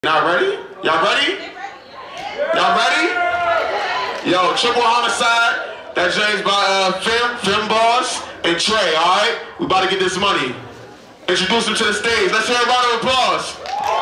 Y'all ready? Y'all ready? Y'all ready? Yo, triple homicide. That's James by Film Boss, and Trey, alright? We about to get this money. Introduce them to the stage. Let's hear a round of applause.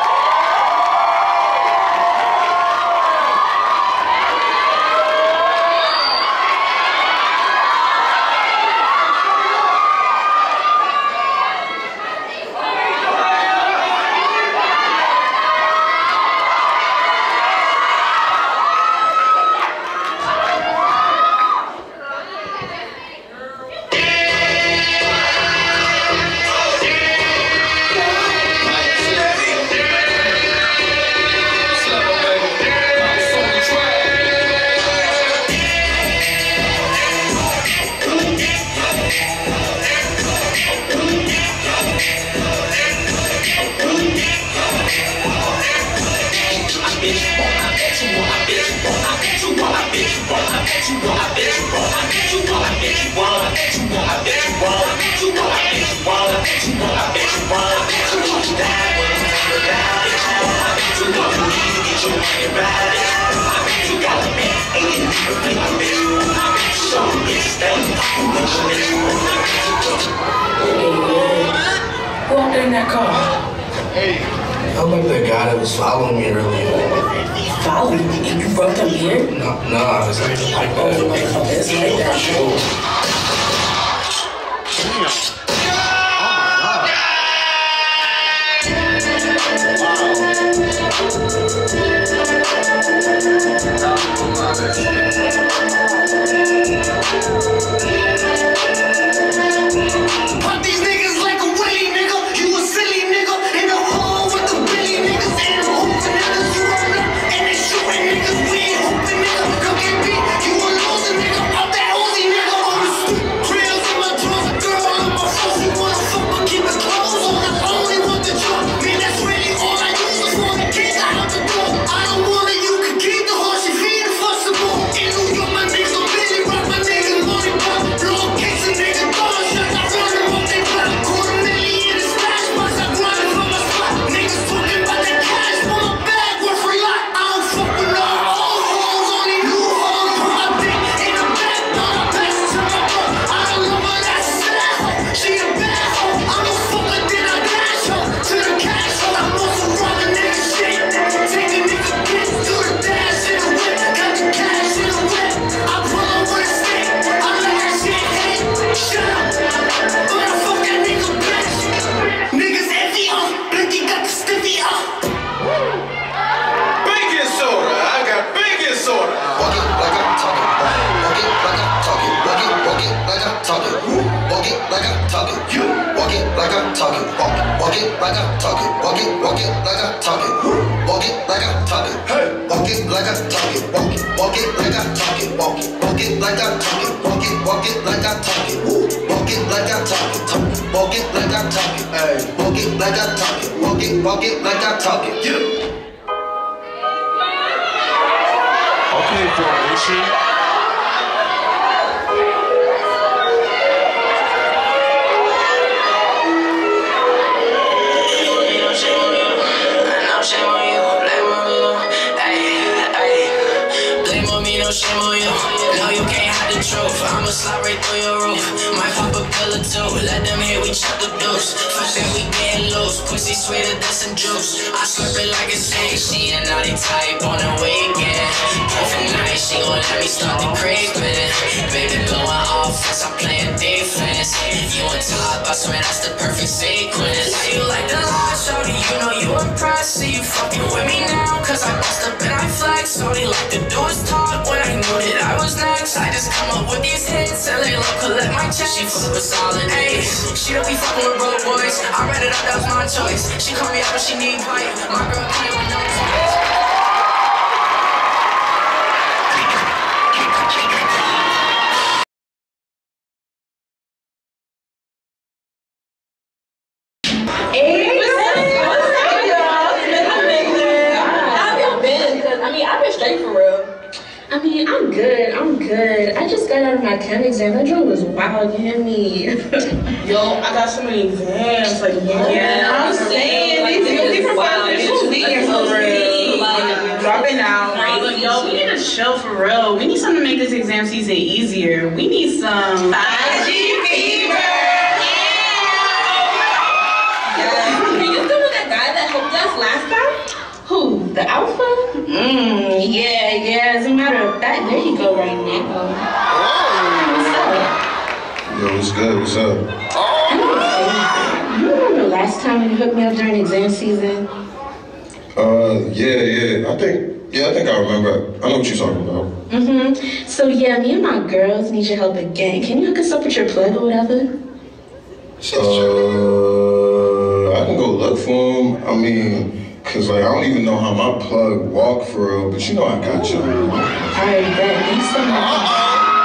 Who out there in that car? Hey. I'm like the guy that was following me earlier. Following you? And you brought them here? No, I was like that. Oh, it's like that. Pop these niggas like a willy nigga. You a silly nigga in the hole with the billy niggas and the hooping niggas. You roll up and they shooting niggas. We ain't hooping nigga. Come get beat. You a loser nigga. Out that Uzi nigga. On the street. Trails in my drawers. Girl on my phone. She wanna fuck but keep it closed. On the only want the job. Man, that's really all I use is for the kids out the door. I don't want it. You can keep the horse. She feed the fuss the ball. In New York, my niggas on Billy Rock. My niggas money pop. Long case of nigga throwing shots. I run them off they block. Quarter million in the stash box. I grind it from my spot. Niggas talking about that cash for my bag. Worth a lot. I don't fuck with all old hoes. Only new hoes. Put my dick in the back. Now I pass it to my bro. I don't love her. That's a sad hoe. She a bad hoe. I don't fuck her. Then I dash her to the cash hoe. I'm also robbing nigga shit. Take a nigga bitch. Do the dash in the whip. Got the cash in the whip. I pull up with a stick. I let that shit hit. Shut up. But I fuck that nigga bitch. Niggas envy up. Blinky got the stiffy up. Baking soda. I got baking soda. Walk it like I'm talking. Walk it like I'm talking. Walk it like I'm talking. Walk it like I'm talking. You walk it like I'm talking. Walk it like I'm talking. Walk it like I'm talking. Walk it like I'm talking. Hey, walk it like I'm talking. Walk it like I'm talking. Walk it like I'm talking. Walk it like I'm talking. Walk it like I'm talking. Walk it like I'm talking. Hey, walk it like I'm talking. Walk it like I'm talking. You. Okay, formation. Shame on you. No, you can't hide the truth. I'ma slide right through your roof. Might pop a pill or two. Let them hear we chop the deuce. Fuck that we getting loose. Pussy sweeter than some juice. I slurp it like a snake. She a naughty type on the weekend. Perfect night. She gon' let me start the creeping. Baby blowing offense. I'm playing defense. You on top. I swear that's the perfect sequence. How you like the lie, shorty? You know you impressed. See you fucking with me now. Cause I bust up and I flex. Shorty like to do is talk. When I knew that I was next, I just come up with these hits. LA love collect my checks. She fuck with solid A's. She don't be fucking with broke boys. I read it up, that was my choice. She call me up when she need pipe. My girl play with no toys. I mean, I'm good. I just got out of my chem exam. That joint was wild, you hear me? Yo, I got so many exams. Like, yeah, I'm saying, these people professors, who's leading for real? sure, for real. We need something to make this exam season easier. We need some 5G fever. Are you still with that guy that helped us last time? Who? The Alpha? Yeah. As a matter of fact, there you go right now. Yo, what's good? What's up? You remember last time when you hooked me up during exam season? Yeah. I think I remember. I know what you're talking about. So yeah, me and my girls need your help again. Can you hook us up with your plug or whatever? I can go look for him. I mean, cause like I don't even know how my plug walk for real, but you know I got you. Alright, bet. Thanks so much.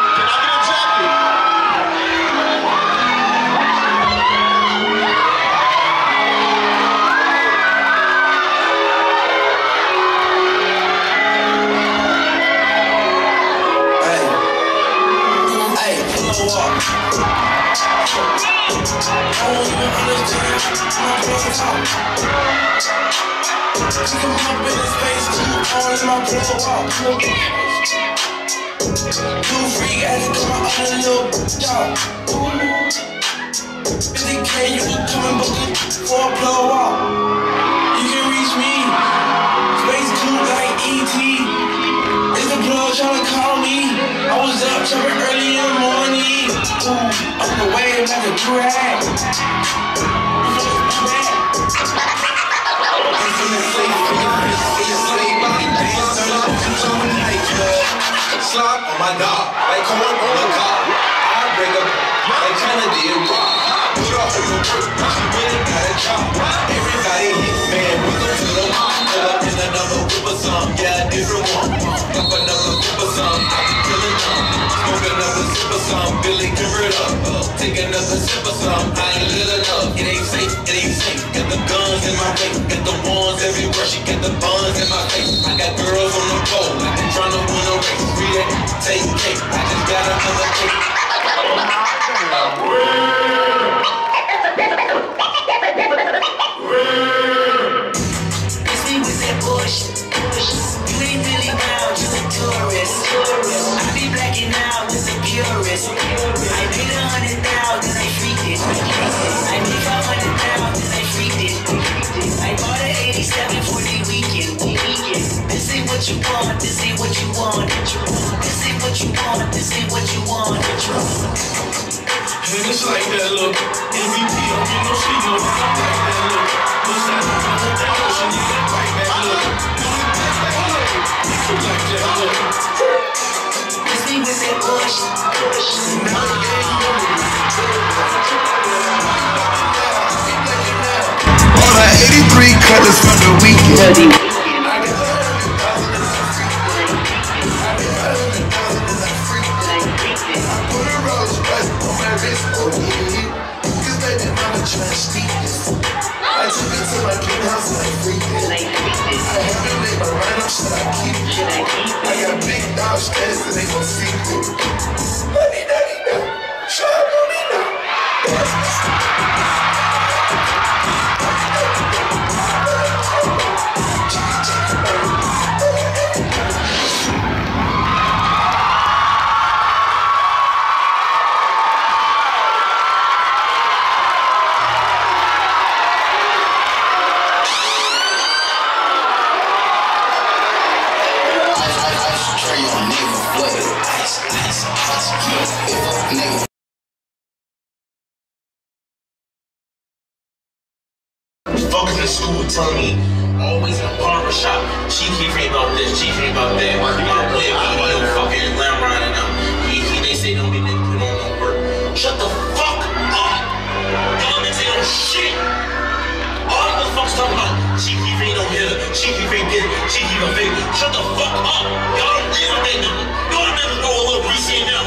Slop on my dog, like corn on a cob. I break up like Kennedy and Rob. Put off on your work, she really got a job. Everybody hit, man, we go to the mall. Pull up in another whip or some, yeah, a different one. Up another whip or some, I be killing them. Smoke another sip or some, Billy give it up. Take another sip or some, I ain't lit enough. It ain't safe. Got the guns in my face, got the ones everywhere. She got the buns in my face. I got girls on the pole, like I'm trying to win a race. Read it, take cake. I just got another cake. It's me with that bullshit. You ain't really down, you a tourist. I be blacking out with the purist. I paid 100,000, I freaked it. I paid 500,000, I freaked it. I bought an 87 for the weekend. This ain't what you want, this ain't what you want. This ain't what you want, this ain't what you want. And it's like that look. MVP, don't get no sleep, no, I like that look. What's that? That ocean, you can fight that look. You like that look. It's me with that bullshit. All the 83 colors from the weekend. I took it to my penthouse and I freaked it. I haven't made my mind up, should I keep it? I got big dog status and they gon' see it. Money, show up on me now. Fuckers in school telling me, always in a barber shop. She keep reading about this, she keep about that. You wanna play me, you know, fucking lamb riding up. They say don't be nigga put on no work. Shut the fuck up! Y'all niggas ain't no shit! All you motherfuckers talking about, she keep reading on here, she keep reading this, she keep a fake. Shut the fuck up! Y'all don't read on that nigga. Y'all niggas go a little greasy now.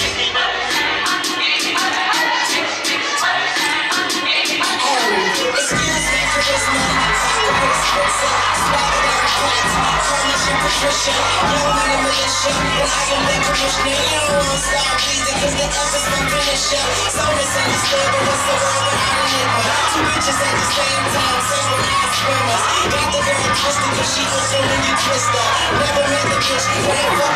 Patricia, young man in militia, and I am the commissioner. You don't want to stop pleasing, cause the others won't finish ya. So misunderstood, but what's the word without a nigga? Two bitches at the same time, same eyes swimmers. Got the girl twisted, cause she also when you twist her. Never met the bitch, but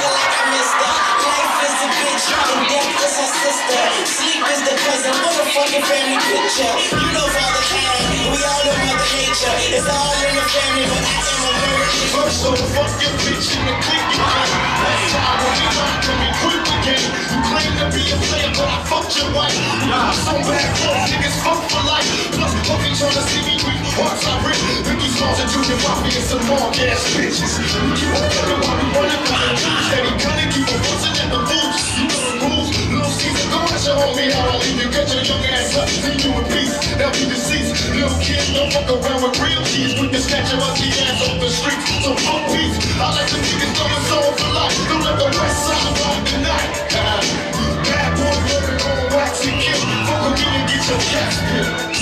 fucking family picture. You know Father Time, we all know Mother Nature. It's all in the family, but I am a murderer. First, so fuck your bitch in the clique you claim. Last time when you tried to be quick again, you claim to be a player, but I fucked your wife. Nah, so bad, close niggas fuck for life. Plus, fucking trying to see me weak, hearts I rip. Ricky Smalls and Junior Mafia and some long ass bitches. You keep on fucking while we running by the juice. Steady gunning, keep on busting in the boots. You know the rules, Little Caesar, go at your homie, how I leave you. Get your young ass up, see you in peace. They'll be deceased. Little kids don't fuck around with real kids. We can snatch your ugly ass off the streets. So fuck peace. I like the niggas throwing soul for life. Don't let the west side ride the night. Bad boy living on wax and kill. Fuck with me and get your cash bill.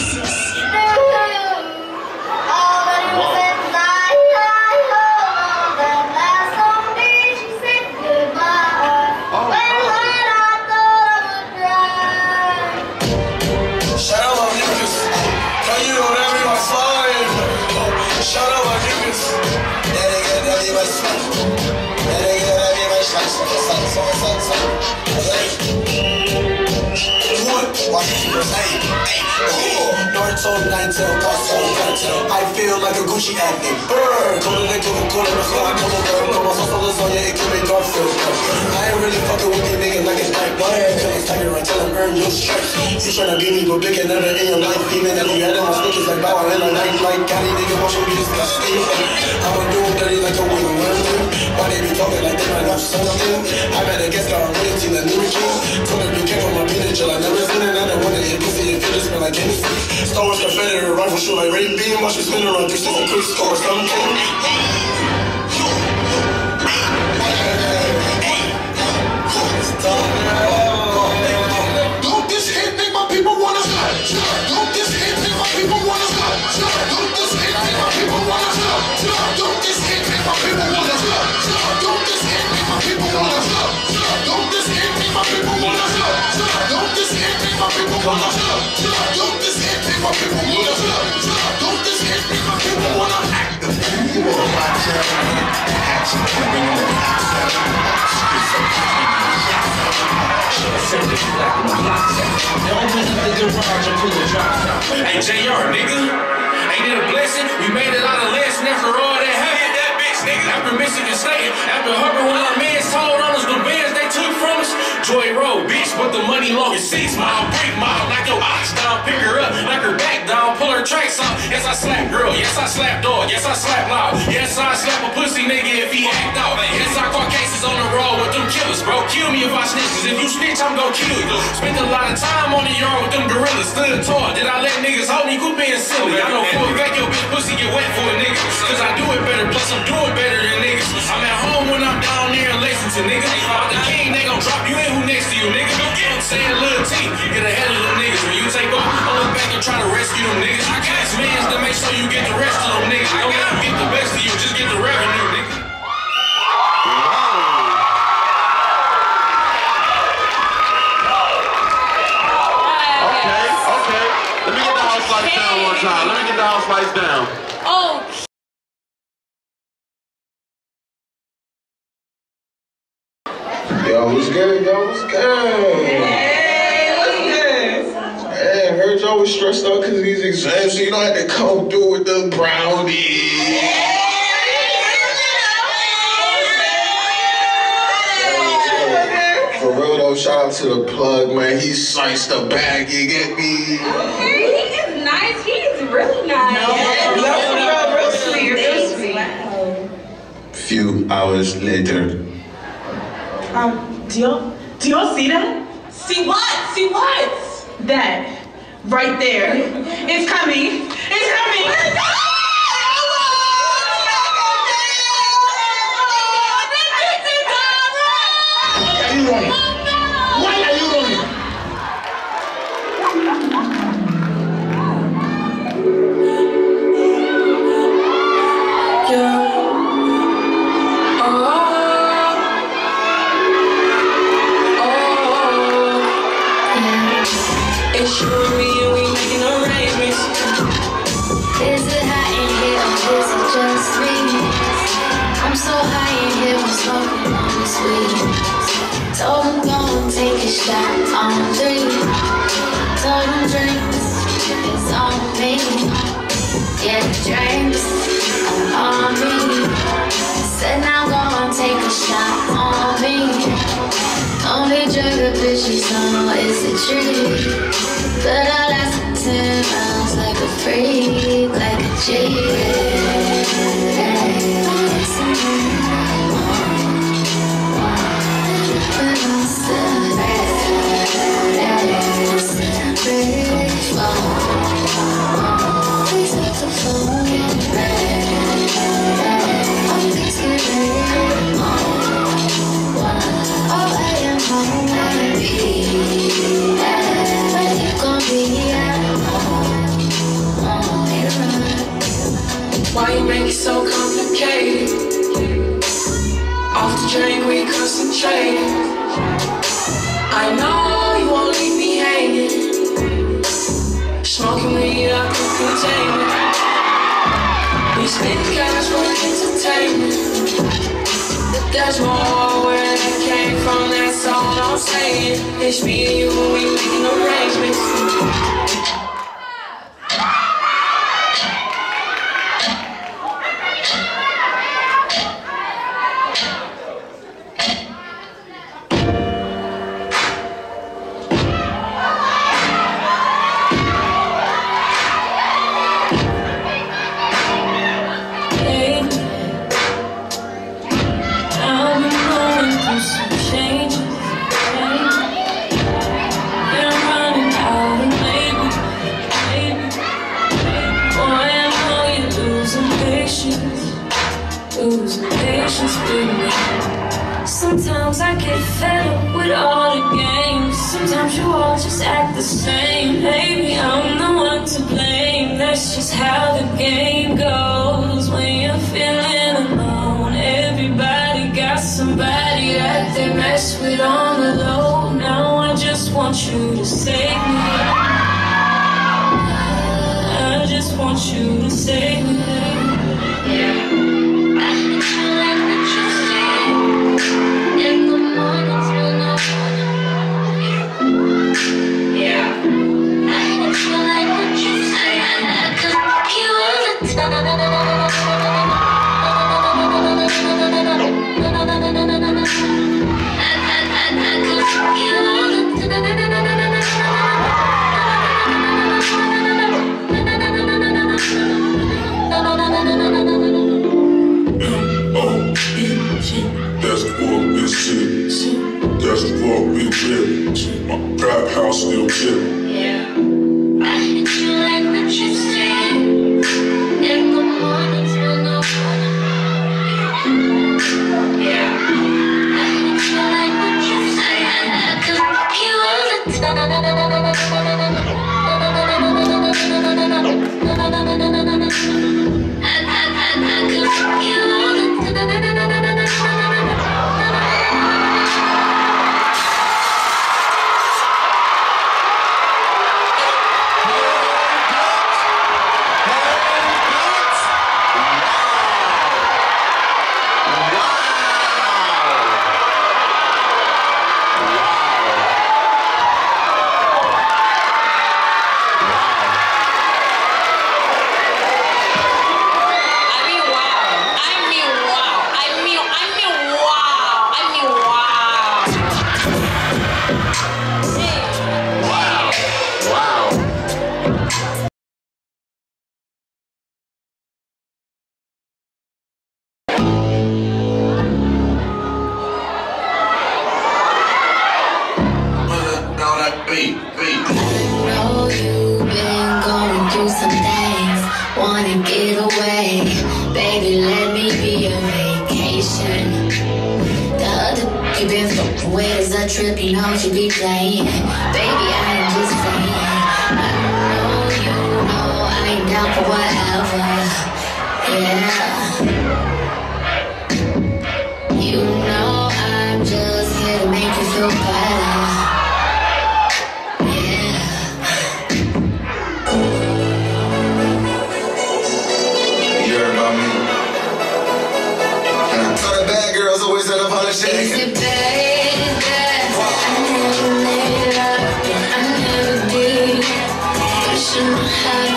I feel like a Gucci addict. Come to the corner, come on, so lasagna, it can make Garfield. I ain't really fucking with these niggas like it's like butter. Cause it's tiger right till I earn your stripes. You tryna beat me, but bigger never in your life. Even if you had them on sneakers like Bow Wow in a night. Like Cali nigga, watch me disgusting. I'ma do them dirty like a wing running. Why they be talking like they might have something? I better guess got a rating team that new jeans. Told her be careful my peanut gel, I never seen it. I don't wanna eat pussy if it just smell like Kenny. Star Wars Confederate rifle shoot like Ray Beam. Watch me spin around 3 6 and quick score something. Don't this hit make my people wanna stop? Don't this hit make my people wanna stop? Don't this hit make my people wanna stop? Don't this hit make my people wanna stop? Don't this hit make my people wanna stop? Don't this hit make my people wanna stop? Don't this hit make my people wanna stop? Don't this hit make my people wanna stop? Don't this hit make my people wanna act? You wanna watch action, bring on the Hey, JR, nigga. Ain't it a blessing? We made it out of lesson after all that happened. That bitch, nigga. After Michigan State, after Hubbard, when our mans told on us the bands they took from us. Joy Road, bitch, but the money long as 6 mile. Break mile, knock your ox down, pick her up, knock her back down, pull her tracks out. Yes, I slap girl. Yes, I slap dog. Yes, I slap loud. Yes, I slap a pussy nigga if he act out. Yes, I caught cases on the road with them killers, bro. Kill me if I snitch, 'cause if you snitch, I'm gon' kill you. Spent a lot of time on the yard with them gorillas, stood tall. Did I let niggas hold me? Quit being silly. I know for a fact your bitch pussy get wet for a nigga, 'cause I do it better, plus I'm doing better than niggas. I'm at home when I'm down there in Lexington, nigga. I'm the king, they gon' drop you in who next to you, nigga. You know what I'm saying? Lil T, get ahead of them niggas. When you take off, I look back and try to rescue them niggas. I got mans to make sure you get the rest of them niggas. Don't let them get the best of you, just get the revenue, nigga. Okay. Let me get the house lights down one time. Let me get the house lights down. Oh. Yo, what's good? Yo, what's good? Hey, what's good? Hey, I heard y'all was stressed out because of these exams, so you don't have to come through with the brownie. For real though, shout out to the plug, man. He sliced the bag, you get me? Okay, he is nice. He is really nice. Real sweet, real sweet. Few hours later. Do y'all see that? See what? See what? That right there. It's coming. It's coming. Why are you running? Why are you running? It's you and me and we making arrangements. Is it hot in here or is it just me? I'm so high in here, I'm smoking on this weed. Told him go and take a shot on 3. Told him it's on me. Yeah, drinks on me. Said now go take a shot on me. Only drug the bitches know is a treat. But I last 10 rounds like a freak, like a G. Why you make it so complicated? Off the drink, we concentrate. I know you won't leave me hanging. Smoking weed up in container. We spend cash for entertainment. But there's more where that came from, that's all I'm saying. It's me and you when we making arrangements. Sometimes I get fed up with all the games. Sometimes you all just act the same. Maybe I'm the one to blame. That's just how the game goes. When you're feeling alone, everybody got somebody that they mess with on the low. Now I just want you to save me. I just want you to save me. My trap house still chillin'. Yeah, I hit you like what you say. In the mornings when I wanna. Yeah, I hit you like what you say. I could fuck you all the time. I could fuck you all the time. Trip, you know you be playing. Baby, I am just saying. I know you know I ain't down for whatever. Yeah. You know I'm just here to make you feel better. Yeah. You heard about me? All the bad girls always end up on the shake. Is it bad? I never made it up, and I never did. But you know how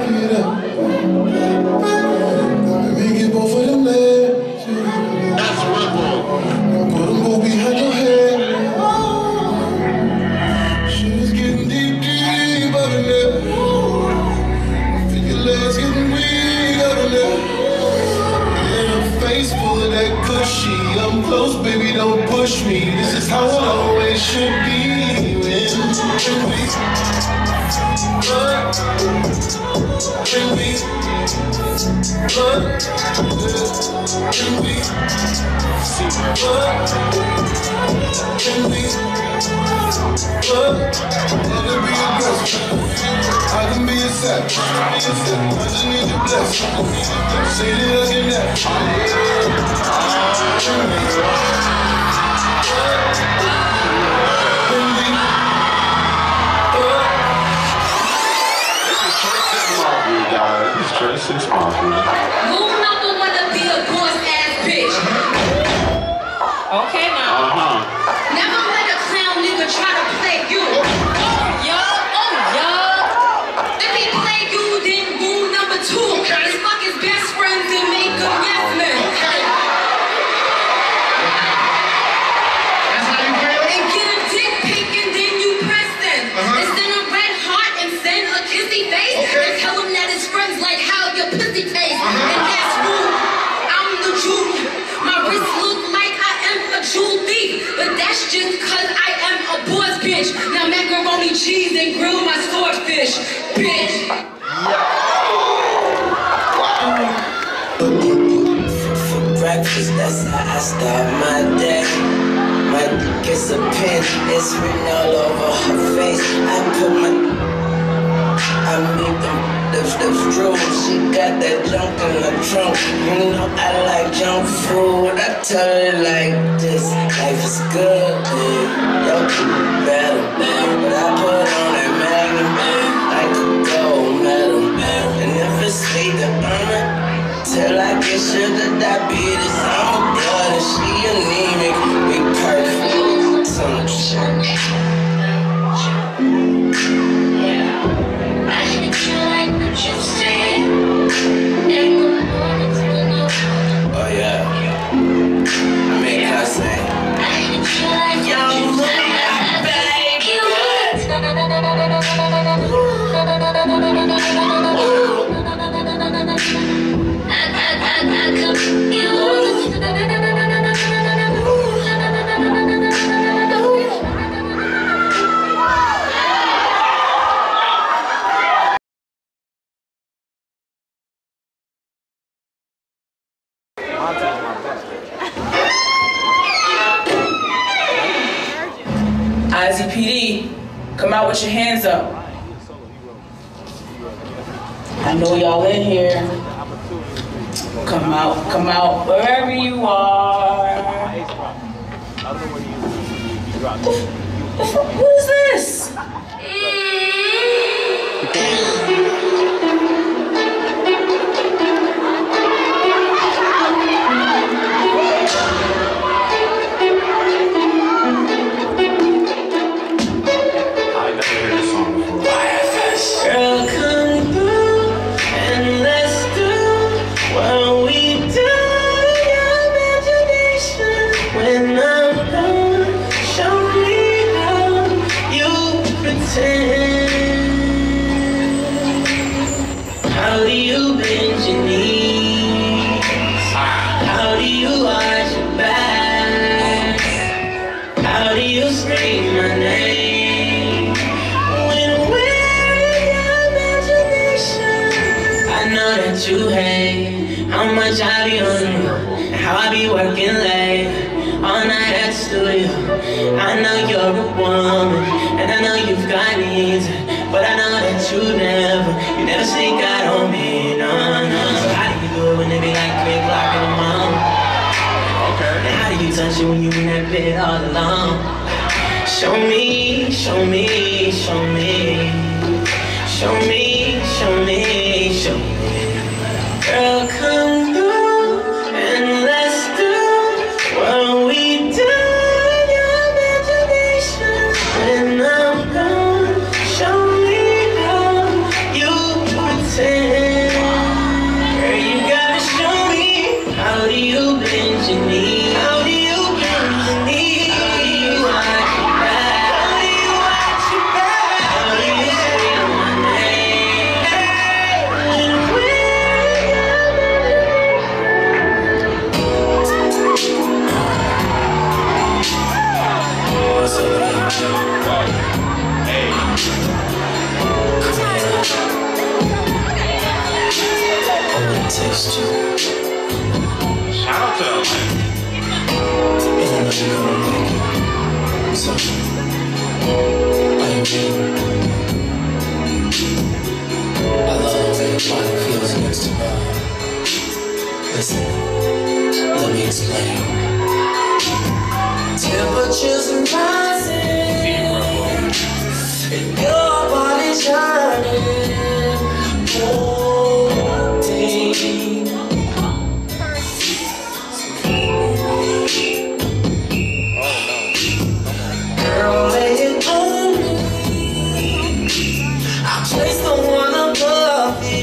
it up. Make it both of them legs. That's Ripple. Now put them both behind your head. Shit is getting deep, deep up in there. Feel your legs getting weak up in there. Yeah, face full of that cushy. I'm close, baby, don't push me. This is how it always should be. I can be a savage. I just need your blessing. Say it again now. This is Trey 6 Mafia. Rule number one to be a boss ass bitch. Okay, now. Never let a clown nigga try to play you. If he play you, then rule number two is fuck his best friends and make them yes men. That's how you feel? And get a dick pic and then you press them. And send a red heart and send a kissy face. And tell him that his friends like how your pussy tastes. And that's rule. I'm the jewel. My wrist look like I am a jewel thief. But that's just cause I am a boss bitch. Now macaroni cheese and grill my swordfish. Bitch. For breakfast, that's how I start my day. My dick is a pin, it's written all over her face. I meet them lips drool. She got that junk in the trunk. You know I like junk food. I tell her like this, life is good, man. Yo, better, but I put on that magnum, like a gold medal. And if it's sweet to earn it, till I get sugar diabetes, I'm a blood and she anemic. We perfect, some shit. Oh yeah, I make her say, yo, IZPD, come out with your hands up. I know y'all in here. Come out, wherever you are. What is this? Girl, come through and let's do what we do. Your imagination. When I'm done, show me how you pretend. How do you bend your knees? How do you arch your back? How do you scream my name? I know that you hate how much I be on you and how I be working late all night at the studio. I know you're a woman and I know you've got needs, but I know that you never sneak out on me, no. So how do you do it when it be like 3 o'clock in the morning? Okay. And how do you touch it when you in that bed all alone? Show me, show me, show me. Show me, show me, show me. Girl, come through and let's do what we do in your imagination. When I'm gone, show me how you pretend. taste you. Shout out to LA. And I know you're gonna like it. So, are you ready? I love the way your body feels next to mine. Listen, let me explain. Temperatures are rising, and your body's shining. Holding. Girl, lay it on me. I'll place the one above me.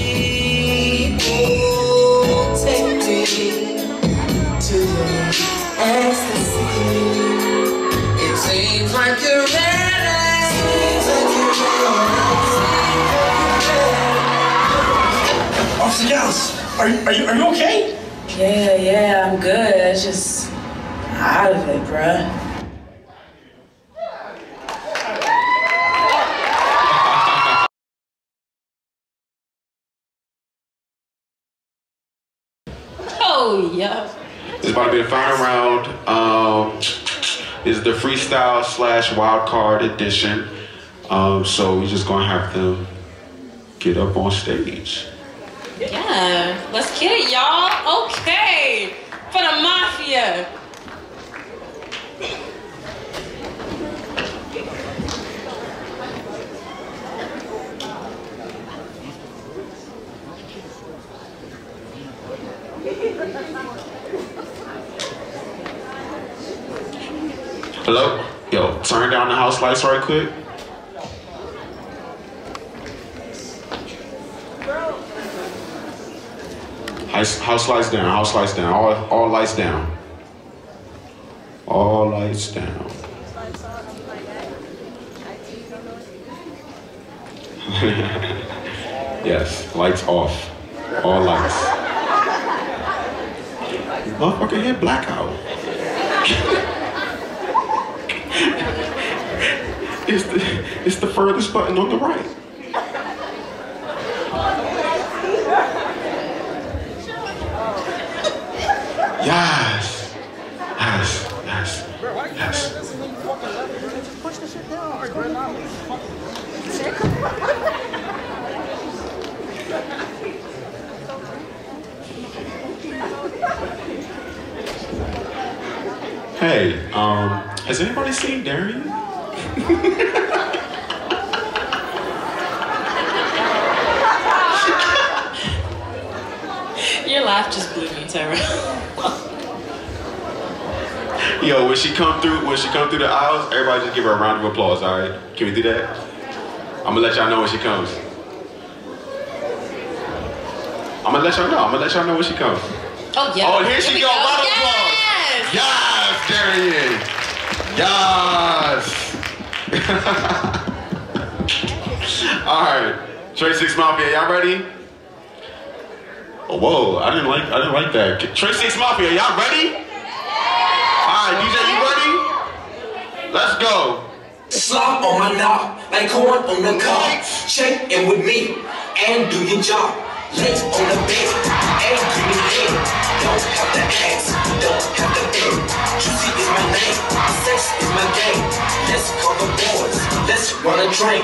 Oh, take me to your ecstasy. It seems like you're ready. Seems like you're ready. Officer Dallas, are you okay? Yeah, I'm good. It's just out of it, bruh. Oh, yeah. It's about to be a final round. This is the freestyle / wild card edition. So we're just gonna have them get up on stage. Yeah, let's get it, y'all. Okay, for the mafia. Hello? Yo, turn down the house lights right quick. House lights down, house lights down, all lights down. All lights down. Yes, lights off. All lights. Motherfucker hit blackout. It's the furthest button on the right. Yes. Yes. Yes. Yes. Push the shit down. Hey, has anybody seen Darian? Your laugh just blew me, Tara. Yo, when she come through the aisles, everybody just give her a round of applause, all right? Can we do that? I'm gonna let y'all know when she comes. I'm gonna let y'all know when she comes. Oh, yeah. Oh, here she go. Round of applause. Yes, Darian. Yes. All right, Trey 6 Mafia, y'all ready? Oh, whoa, I didn't like that. Trey 6 Mafia, y'all ready? All right, DJ, you ready? Let's go. Slop on my knob, like corn on the cob. Check in with me and do your job. Lay on the bed and give me head. Don't have to ask, don't have to beg. Juicy is my name, sex is my game. Let's call the boys, let's run a train.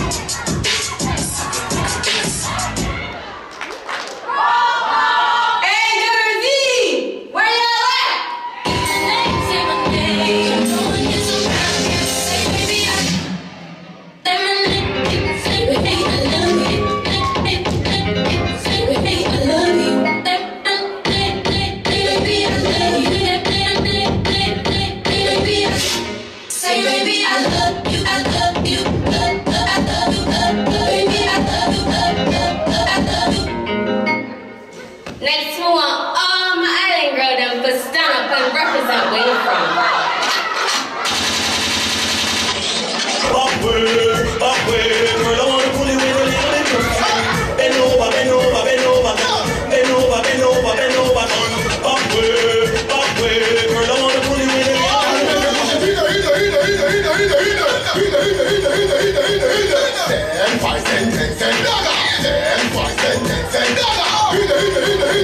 Next one, all my island girl them for stand up and represent where you from. Upward, girl, I wanna pull you in a little bit closer. Bend over, bend over, bend over, bend over, bend over, bend over. Upward, girl, I wanna pull you in a little bit closer.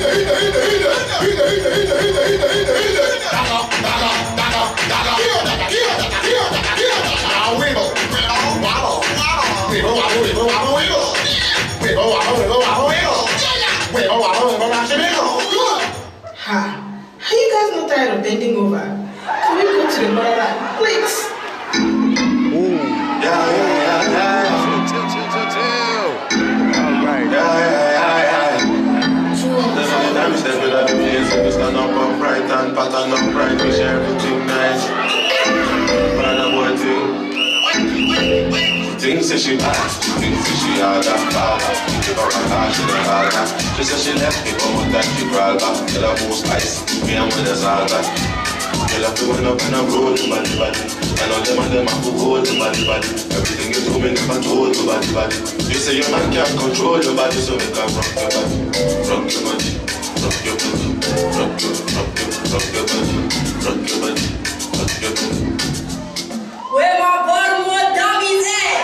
fishy. Nigga fishy, I got bad. Give her my cash in the hard. She said she left me, but with that she cried back. Tell her who's spice, me and with the Zaga. Girl, I'm going up and I'm rolling body. I know them and them have to hold the body. Everything you do, me never told the body. You say your man can't control your body, so make her rock your body. Rock your body, rock your body, rock your body, rock your body, rock your body. Where my Baltimore dummies at?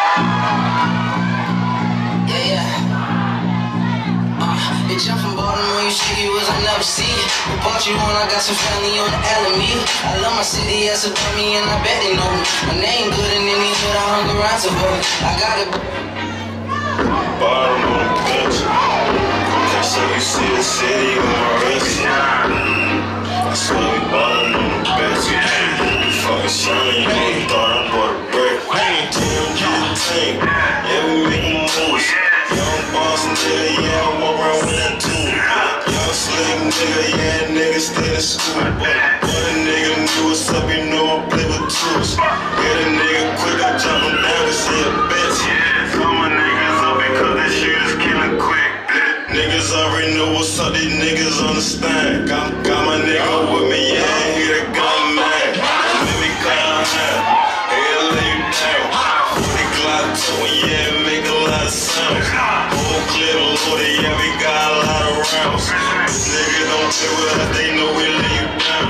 Bitch, I'm from Baltimore, you shit you was I never see it. We bought you one, I got some family on the Alameda. I love my city, yes, it put me, and I bet they know me. My name good in any hood, I hung around to her. I got it. Baltimore, bitch. Can't say you see the city on my wrist. I swear we ballin' on the bitch. You fucking shining, you ain't thought I bought a brick. Damn, get a tank. Yeah, we making moves. Young boss nigga, yeah, I walk around with that tune. Young slick nigga, yeah, nigga stay in school. But a nigga knew what's up, you know I play with tools. Get a nigga quick, I jump him down cause he a bitch. Call my niggas up because this shit is killing quick. Niggas already know what's up, these niggas understand. Got my nigga with me, yeah, he the gun man. Make me calm down, he'll lay you down. 40 Glock 2, yeah, make a lot of sounds. Whole clip loaded, yeah, we got a lot of rounds. These niggas don't play with us, they know we lay you down.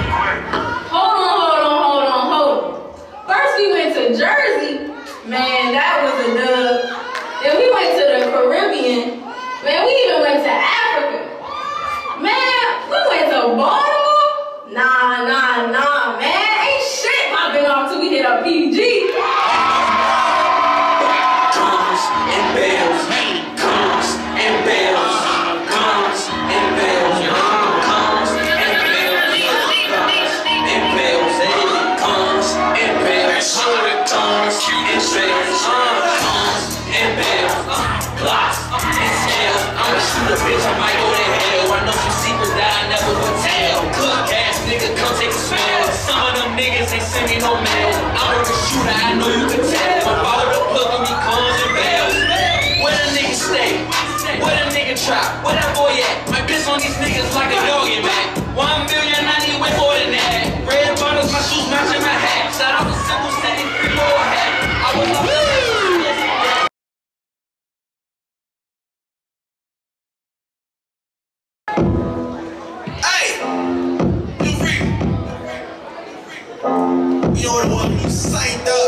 Hold on. First we went to Jersey. Man, that was a dub. Then we went to the Caribbean. Man, we even went to Africa. Man, we went to Baltimore. Nah, man. Ain't shit popping off till we hit a PG. Comes and bells, comes and bells, comes and bells, comes and bells, and bells, comes and bells, comes and bells, blocks and scales. I'ma shoot a bitch, I might go to hell. I know some secrets that I never would tell. Cook ass nigga, come take a smell. Some of them niggas ain't send me no mail. I'm a shooter, I know you can tell. My father the plug on me, comes and bells. Where the nigga stay? Where the nigga trap? Where that boy at? My bitch on these niggas like a dog in back. 1 million, I need way more than that. Red bottles, my shoes matching my hat. Shout out to Simple City, free more hat. I was up there. You know what it was? You signed up.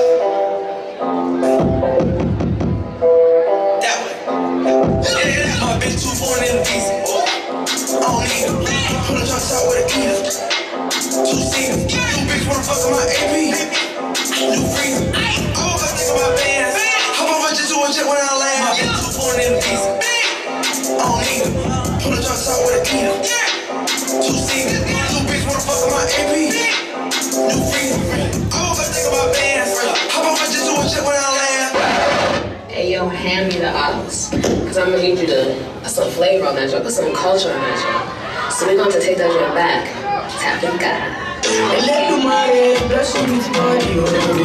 That way. Yeah, my bitch 2 foreign in the visa. I don't need him. Pull a jump shot with a heater. 2 seaters. You bitch wanna fuck with my AP. New freezer. I won't fuck this on my bands. Hop on my jet to a jet when I land. My bitch 2 foreign in the visa. I don't need him. Pull a jump shot with a heater. 2 seaters. You bitch wanna fuck with my AP. New freezer. I won't fuck this on my bands. Hop on my jet to a jet when I land. Hey yo, hand me the ox, cause I'm gonna need you to put some flavor on that joint, put some culture on that joint. So we're going to take that joint back. Tapica. Let the money bless you with money,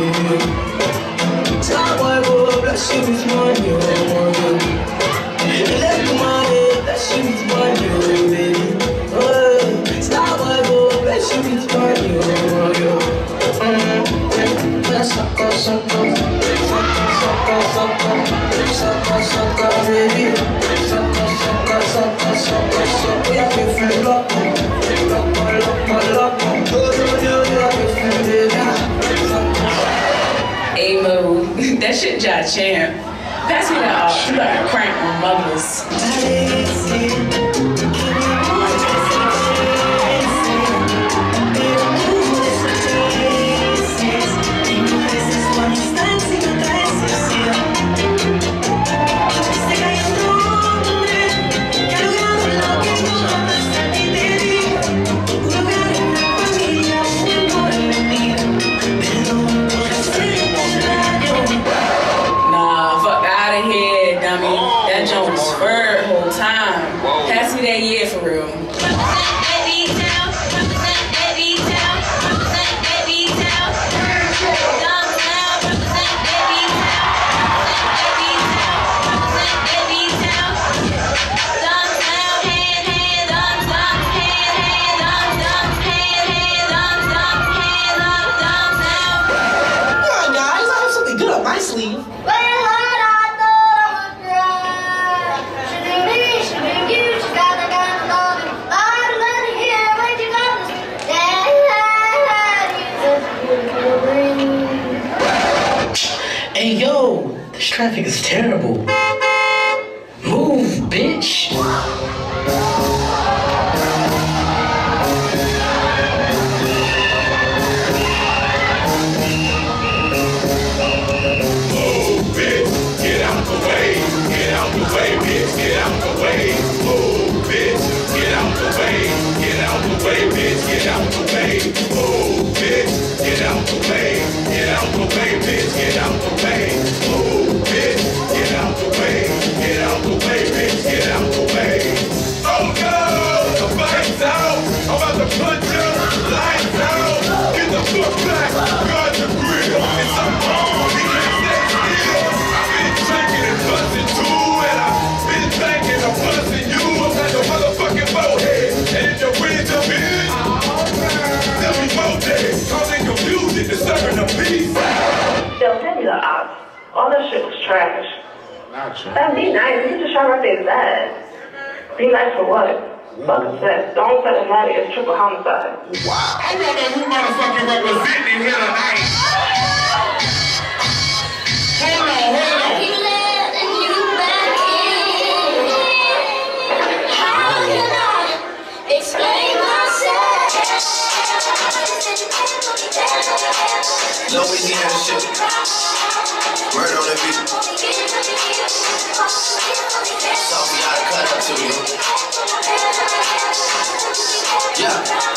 Star boy go bless you with money, Let the money bless you with money, baby. Star boy go bless you with money, Hey Mo, that shit Jai Champ. Pass me that you got a crank on mothers. That joint was fur the whole time. Pass me that year for real. Traffic is terrible. Move, bitch. Get out the way, bitch, get out the way. Move, bitch, get out the way, bitch, get out the way. Move, bitch, get out the way, bitch, get out the way. Move, bitch, get out the way, bitch, get out the way. Oh no, the fight's out. I'm about to put your lights out. Get the fuck back, guard the grill. It's a home, he can't stay still. I've been drinking and busting too, and I've been thinking of busting you. I'm like a motherfucking bowhead, and if you're winning the biz, they'll be both dead, causing confusion, disturbing the peace. Yo, tell me the ops. All that shit was trash. That'd be nice. You just shot right there his ass. Be nice for what? Fucking sex. The only sex that matters is triple homicide. Wow. I wonder who motherfucking representing here tonight. Hold on. Explain myself. Louisiana shit. Murder on the beat. Sophie, I cut up to you. Yeah.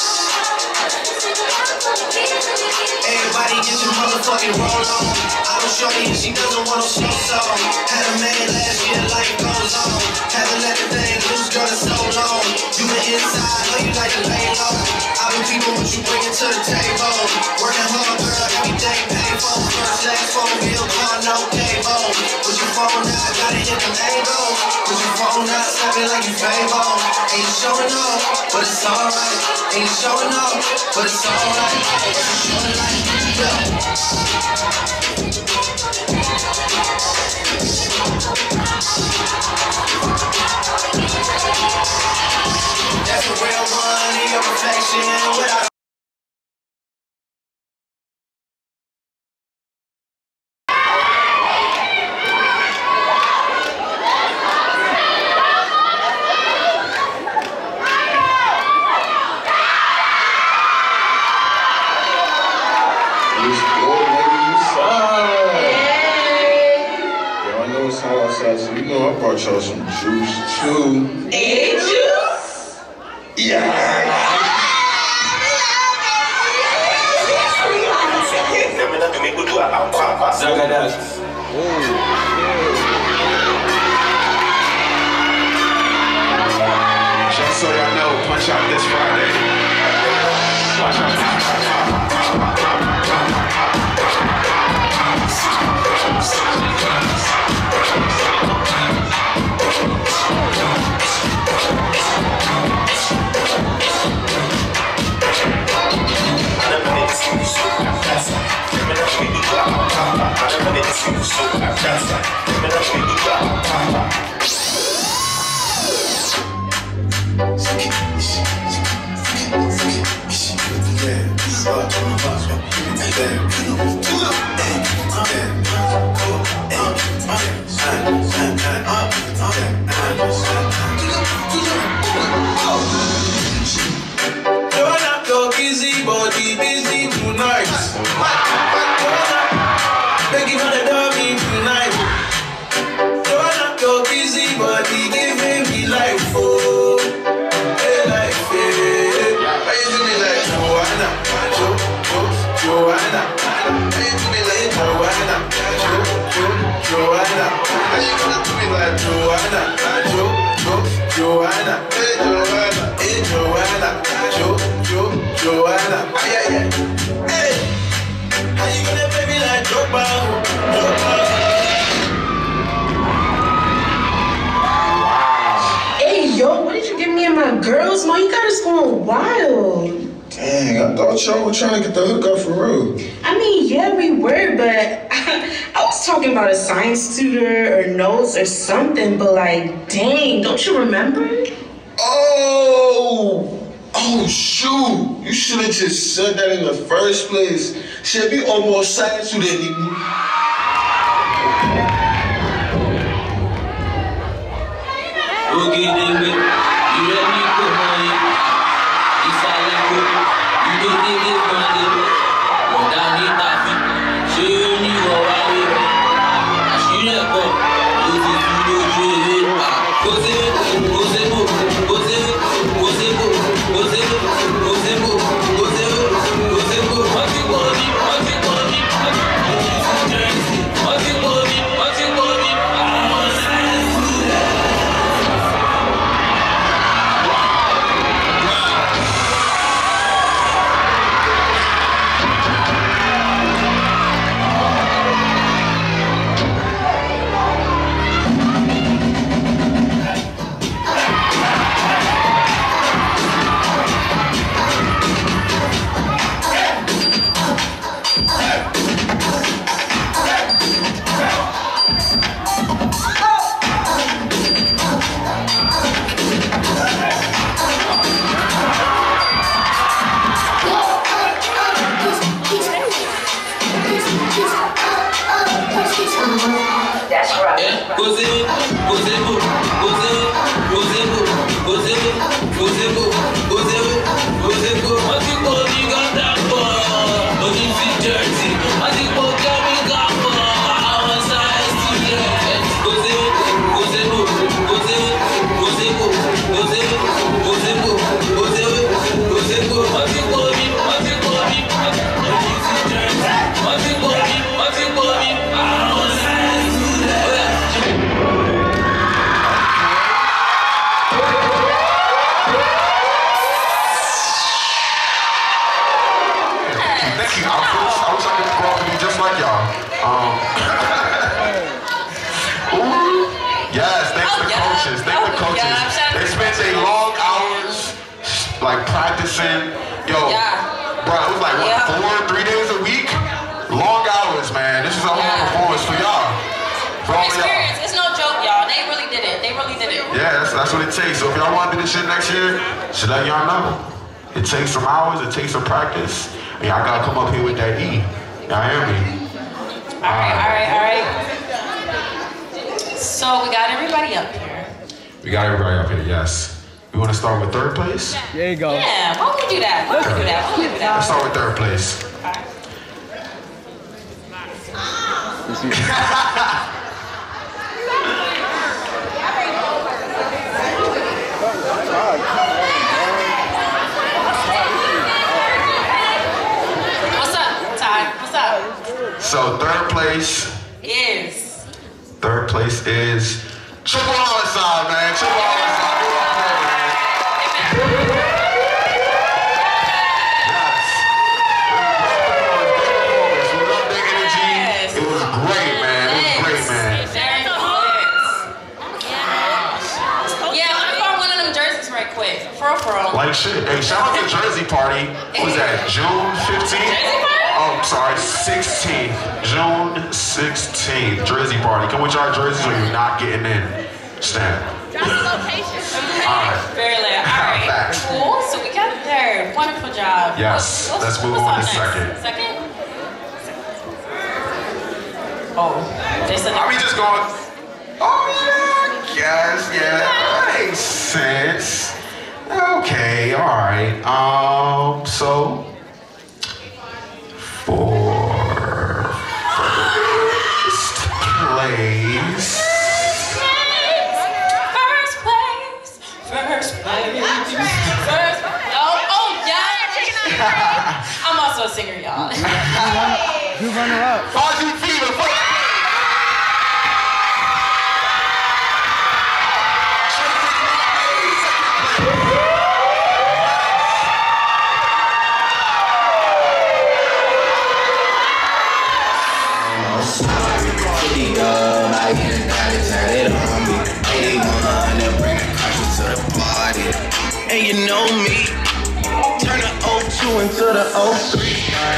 Everybody get your motherfucking roll on. I was shorty and she doesn't want no slow song. Had a man last year, life goes on. Haven't let the thing loose, girl, it's so long. You been inside, know you like to lay low. I've been people what you bringing to the table. Working hard, girl, everything paid for. First, last phone bill, car, no cable. Put your phone out, gotta hit them angles. Put your phone out, snapping like you Fable. Ain't showing up, but it's alright. Ain't showing up, but it's alright. It's showing like, that's a real money, a reflection without. So you know I brought y'all some juice too. Hey, juice? Yeah. Just so y'all know, punch out this Friday. Punch out. Busy body, busy tonight. Begging for the dummy tonight. Joanna, your busy body giving me life, oh, hey life, hey. Why you do me like Joanna, Joanna? Why you do me like Joanna, Joanna? Why you gonna do me like Joanna, Joanna? Hey Joanna, hey Joanna, Joanna, ay. Hey, how you gonna play me like Drogba? Hey, yo, what did you give me and my girls, man? You got us going wild. Dang, I thought y'all were trying to get the hookup for real. I mean, yeah, we were, but I was talking about a science tutor or notes or something, but like, dang, don't you remember? Oh, shoot. You should have just said that in the first place. Should be almost science to that nigga. get it with. You let me put money. It's all in good. You do this money. Without me, nothing. She only go out with me. She never. You just do it. Go zip, go zip, go zip, go zip, go zip, go zip, go zip, go zip. What's it gonna be? What's it gonna be? What's it gonna be? What's it gonna be? That's right. Yeah, go zip, go zip, go zip, go zip, go zip, go zip, go zip, go zip. What's it gonna be? Got that ball. But if it's dirty, what's it gonna get me? Got ball. I was size to get. Go zip, go zip, go zip, go zip, go zip, go zip, go zip, go zip. What's it gonna be? What's it gonna be? What's it gonna be? What's it gonna be? I was size to Thank you. I wish I could grow up and be just like y'all. Ooh. Yes, thanks to coaches. Thanks to coaches. They spent a long hours like practicing. Yo, bro, it was like what, 3 days a week? Long hours, man. This is a whole performance for y'all. For all of y'all. Experience. It's no joke, y'all. They really did it. They really did it. Yeah, that's what it takes. So if y'all want to do this shit next year, should let y'all know. It takes some hours, it takes some practice. And y'all gotta come up here with that E. Y'all hear me? Alright. So we got everybody up here. We got everybody up here, yes. We wanna start with third place? There you go. Yeah, why don't we do that? Why don't we do that? Let's start with third place. What's up, Ty? What's up? So third place is Triple Homicide, man. Triple Homicide. Like shit. Hey, shout out to Jersey Party. What was that? June 15th? Oh, I'm sorry, 16th. June 16th. Jersey Party. Come with y'all jerseys or you're not getting in. Stand. Alright. Alright. Cool. So we got third. Wonderful job. Yes. Let's move on to second. Second? Oh. Are we just going? Oh, yeah. Yes, yeah. That makes sense. Okay, alright. So for first place. Oh, yeah. I'm also a singer, y'all. You runner up. Fozzie Fever. And you know me, turn the 02 into the 03.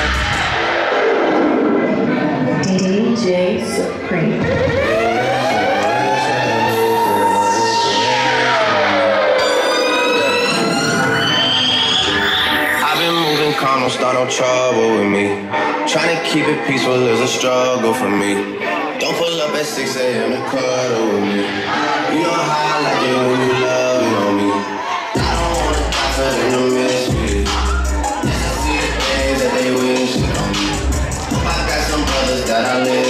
DJ Supreme. I've been moving calm, don't start no trouble with me. Trying to keep it peaceful is a struggle for me. Don't pull up at 6 a.m. to cuddle with me. You know how I like it when you love it on me. I don't wanna die for them to miss me. Yes, I see the things that they wish on me. I got some brothers that I live